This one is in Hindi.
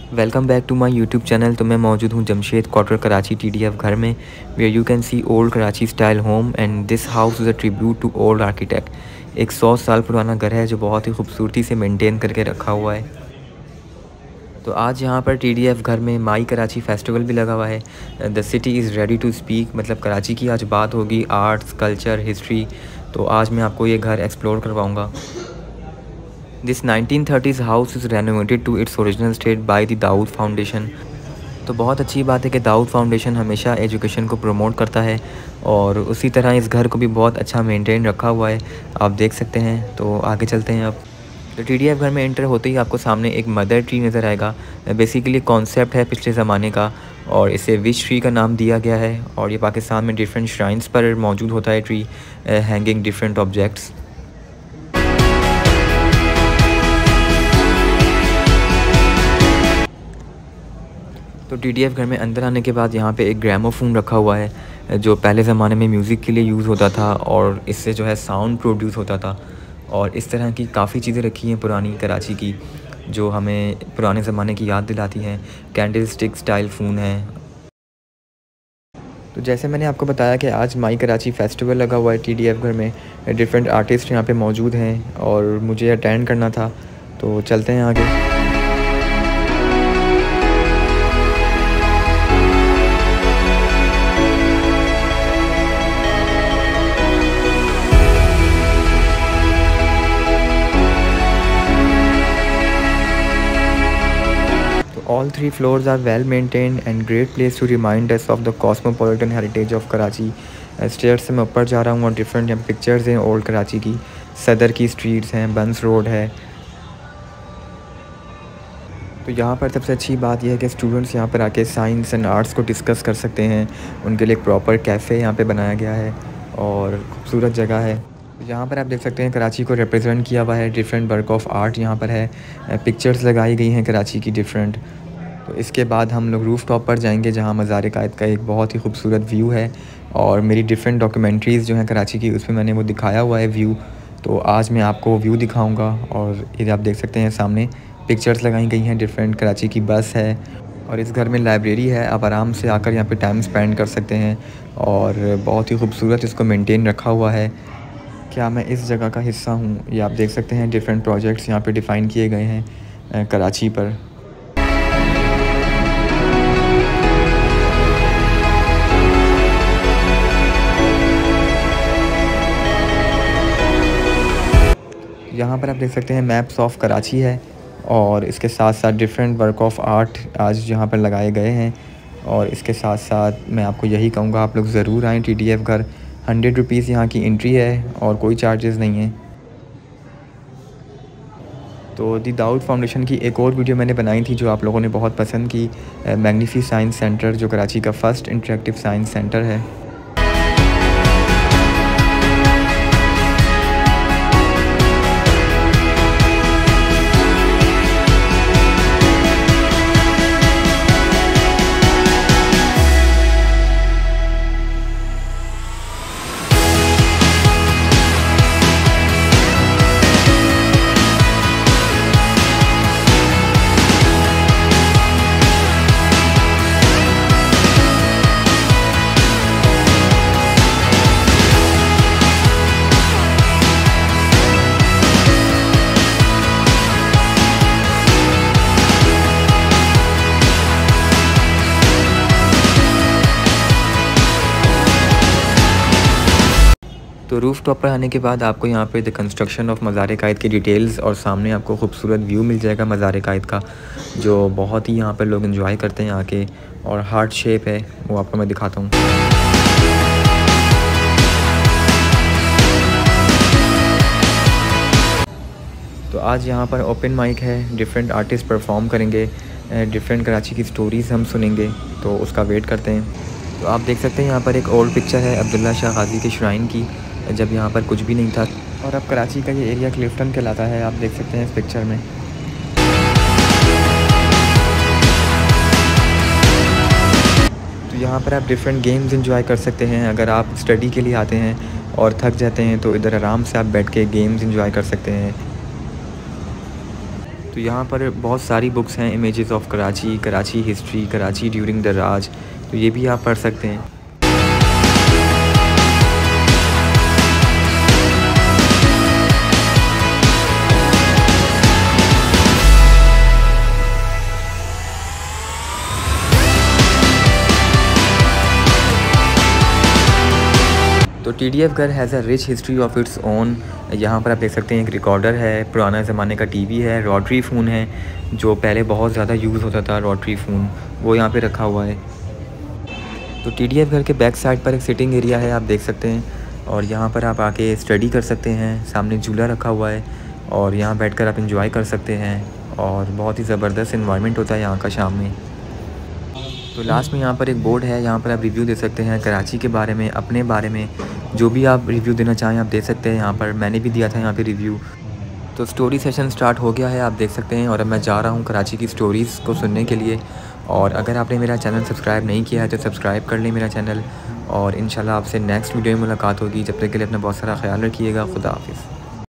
Welcome back to my YouTube channel. तो मैं मौजूद हूँ जमशेद क्वार्टर कराची TDF घर में, where you can see old Karachi style home and this house is a tribute to old architect. एक 100 साल पुराना घर है जो बहुत ही खूबसूरती से मेंटेन करके रखा हुआ है। तो आज यहाँ पर TDF घर में माई कराची फेस्टिवल भी लगा हुआ है। The city is ready to speak, मतलब कराची की आज बात होगी, आर्ट्स, कल्चर, हिस्ट्री। तो आज मैं आपको ये घर एक्सप्लोर करवाऊँगा। This 1930s house is renovated to its original state by the Dawood foundation. तो बहुत अच्छी बात है कि दाऊद फाउंडेशन हमेशा एजुकेशन को प्रमोट करता है और उसी तरह इस घर को भी बहुत अच्छा मेंटेन रखा हुआ है, आप देख सकते हैं। तो आगे चलते हैं अब। तो TDF घर में एंटर होते ही आपको सामने एक मदर ट्री नज़र आएगा। बेसिकली कॉन्सेप्ट है पिछले ज़माने का और इसे विश ट्री का नाम दिया गया है। और ये पाकिस्तान में डिफरेंट श्राइन्स पर मौजूद होता है ट्री, हैंगिंग डिफरेंट ऑब्जेक्ट्स। तो TDF घर में अंदर आने के बाद यहाँ पे एक ग्रामोफोन रखा हुआ है जो पहले ज़माने में म्यूज़िक के लिए यूज़ होता था और इससे जो है साउंड प्रोड्यूस होता था। और इस तरह की काफ़ी चीज़ें रखी हैं पुरानी कराची की जो हमें पुराने ज़माने की याद दिलाती हैं। कैंडल स्टिक स्टाइल फ़ोन है। तो जैसे मैंने आपको बताया कि आज माई कराची फेस्टिवल लगा हुआ है TDF घर में, डिफरेंट आर्टिस्ट यहाँ पे मौजूद हैं और मुझे अटेंड करना था। तो चलते हैं आगे। All three floors are well maintained and great place to remind us of the cosmopolitan heritage of Karachi. Stairs से मैं ऊपर जा रहा हूँ और डिफरेंट यहाँ पिक्चर्स हैं ओल्ड कराची की। सदर की स्ट्रीट्स हैं, बंस रोड है। तो यहाँ पर सबसे अच्छी बात यह है कि स्टूडेंट्स यहाँ पर आके साइंस एंड आर्ट्स को डिस्कस कर सकते हैं। उनके लिए एक प्रॉपर कैफ़े यहाँ पे बनाया गया है और खूबसूरत जगह है। यहाँ पर आप देख सकते हैं कराची को रिप्रेजेंट किया हुआ है, डिफरेंट वर्क ऑफ आर्ट यहाँ पर है, पिक्चर्स लगाई गई हैं कराची की डिफरेंट। तो इसके बाद हम लोग रूफ़ टॉप पर जाएंगे जहाँ मज़ार कायद का एक बहुत ही खूबसूरत व्यू है और मेरी डिफरेंट डॉक्यूमेंट्रीज़ जो हैं कराची की उसमें मैंने वो दिखाया हुआ है व्यू। तो आज मैं आपको व्यू दिखाऊंगा और ये आप देख सकते हैं सामने पिक्चर्स लगाई गई हैं डिफरेंट। कराची की बस है और इस घर में लाइब्रेरी है, आप आराम से आकर यहाँ पे टाइम स्पेंड कर सकते हैं और बहुत ही खूबसूरत इसको मेंटेन रखा हुआ है। क्या मैं इस जगह का हिस्सा हूँ, ये आप देख सकते हैं। डिफरेंट प्रोजेक्ट्स यहाँ पे डिफ़ाइन किए गए हैं कराची पर। यहाँ पर आप देख सकते हैं मैप्स ऑफ कराची है और इसके साथ साथ डिफरेंट वर्क ऑफ आर्ट आज यहाँ पर लगाए गए हैं। और इसके साथ साथ मैं आपको यही कहूँगा आप लोग ज़रूर आएँ TDF घर। 100 रुपीज़ यहाँ की एंट्री है और कोई चार्जेस नहीं है। तो दी दाऊद फाउंडेशन की एक और वीडियो मैंने बनाई थी जो आप लोगों ने बहुत पसंद की, मैग्नीफी साइंस सेंटर जो कराची का फ़र्स्ट इंटरेक्टिव साइंस सेंटर है। तो रूफ़ टॉप पर आने के बाद आपको यहाँ पे द कंस्ट्रक्शन ऑफ मज़ार कायद की डिटेल्स और सामने आपको खूबसूरत व्यू मिल जाएगा मज़ार कायद का जो बहुत ही यहाँ पर लोग एंजॉय करते हैं आके। और हार्ट शेप है वो आपको मैं दिखाता हूँ। तो आज यहाँ पर ओपन माइक है, डिफरेंट आर्टिस्ट परफॉर्म करेंगे, डिफरेंट कराची की स्टोरीज़ हम सुनेंगे। तो उसका वेट करते हैं। तो आप देख सकते हैं यहाँ पर एक ओल्ड पिक्चर है अब्दुल्ला शाह गाज़ी के श्राइन की, जब यहाँ पर कुछ भी नहीं था। और अब कराची का ये एरिया क्लिफ्टन कहलाता है, आप देख सकते हैं इस पिक्चर में। तो यहाँ पर आप डिफरेंट गेम्स एंजॉय कर सकते हैं। अगर आप स्टडी के लिए आते हैं और थक जाते हैं तो इधर आराम से आप बैठ के गेम्स एंजॉय कर सकते हैं। तो यहाँ पर बहुत सारी बुक्स हैं, images of Karachi, Karachi history, Karachi during the Raj, तो ये भी आप पढ़ सकते हैं। तो TDF घर has a rich history of its own. यहाँ पर आप देख सकते हैं एक रिकॉर्डर है, पुराना ज़माने का टीवी है, रोटरी फ़ोन है जो पहले बहुत ज़्यादा यूज़ होता था, रोटरी फ़ोन, वो यहाँ पे रखा हुआ है। तो TDF घर के बैक साइड पर एक सिटिंग एरिया है, आप देख सकते हैं, और यहाँ पर आप आके स्टडी कर सकते हैं। सामने झूला रखा हुआ है और यहाँ बैठकर आप इंजॉय कर सकते हैं, और बहुत ही ज़बरदस्त इन्वायरमेंट होता है यहाँ का शाम में। तो लास्ट में यहाँ पर एक बोर्ड है, यहाँ पर आप रिव्यू दे सकते हैं कराची के बारे में, अपने बारे में, जो भी आप रिव्यू देना चाहें आप दे सकते हैं। यहाँ पर मैंने भी दिया था यहाँ पे रिव्यू। तो स्टोरी सेशन स्टार्ट हो गया है, आप देख सकते हैं, और अब मैं जा रहा हूँ कराची की स्टोरीज़ को सुनने के लिए। और अगर आपने मेरा चैनल सब्सक्राइब नहीं किया है तो सब्सक्राइब कर लें मेरा चैनल, और इंशाल्लाह आपसे नेक्स्ट वीडियो में मुलाकात होगी। जब तक के लिए अपना बहुत सारा ख्याल रखिएगा। खुदा हाफिज़।